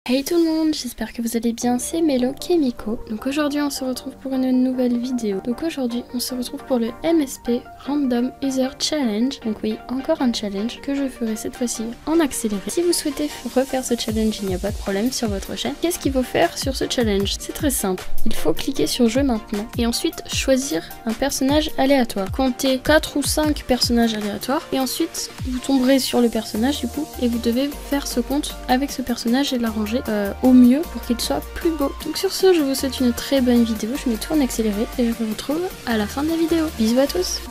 Hey tout le monde, j'espère que vous allez bien, c'est Melo Kimiko. Donc aujourd'hui on se retrouve pour une nouvelle vidéo. Donc aujourd'hui on se retrouve pour le MSP Random User Challenge. Donc oui, encore un challenge que je ferai cette fois-ci en accéléré. Si vous souhaitez refaire ce challenge, il n'y a pas de problème sur votre chaîne. Qu'est-ce qu'il faut faire sur ce challenge? C'est très simple. Il faut cliquer sur jeu maintenant et ensuite choisir un personnage aléatoire. Comptez 4 ou 5 personnages aléatoires et ensuite vous tomberez sur le personnage du coup et vous devez faire ce compte avec ce personnage et l'arranger au mieux pour qu'il soit plus beau. Donc sur ce, je vous souhaite une très bonne vidéo, je mets tout en accéléré et je vous retrouve à la fin de la vidéo. Bisous à tous.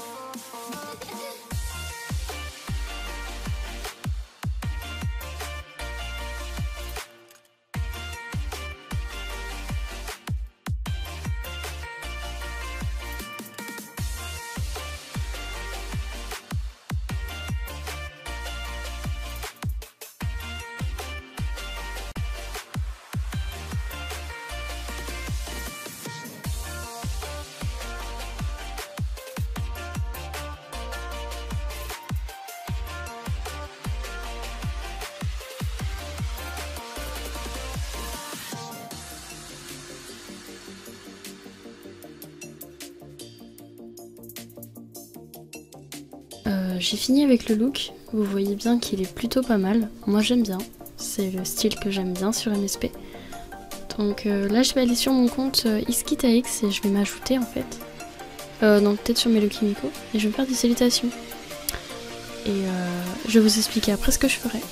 J'ai fini avec le look, vous voyez bien qu'il est plutôt pas mal, moi j'aime bien, c'est le style que j'aime bien sur MSP. Donc là je vais aller sur mon compte Iskitax et je vais m'ajouter en fait, non peut-être sur Melo Kimiko, et je vais me faire des salutations. Et je vais vous expliquer après ce que je ferai.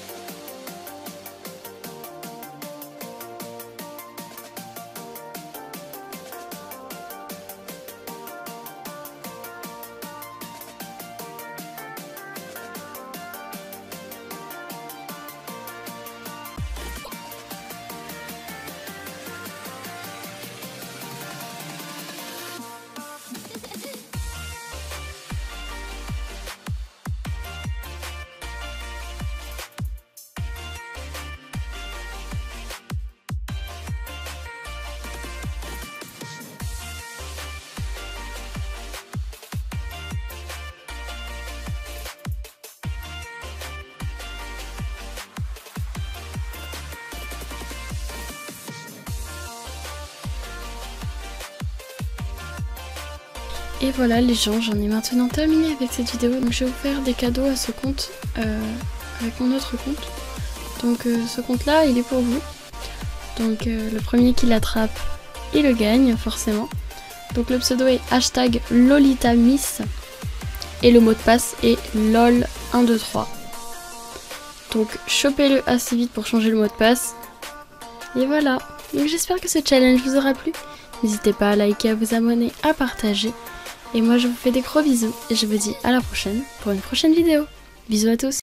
Et voilà les gens, j'en ai maintenant terminé avec cette vidéo. Donc je vais vous faire des cadeaux à ce compte, avec mon autre compte. Donc ce compte là, il est pour vous. Donc le premier qui l'attrape, il le gagne forcément. Donc le pseudo est #LolitaMiss. Et le mot de passe est LOL123. Donc chopez-le assez vite pour changer le mot de passe. Et voilà. Donc j'espère que ce challenge vous aura plu. N'hésitez pas à liker, à vous abonner, à partager. Et moi je vous fais des gros bisous et je vous dis à la prochaine pour une prochaine vidéo. Bisous à tous.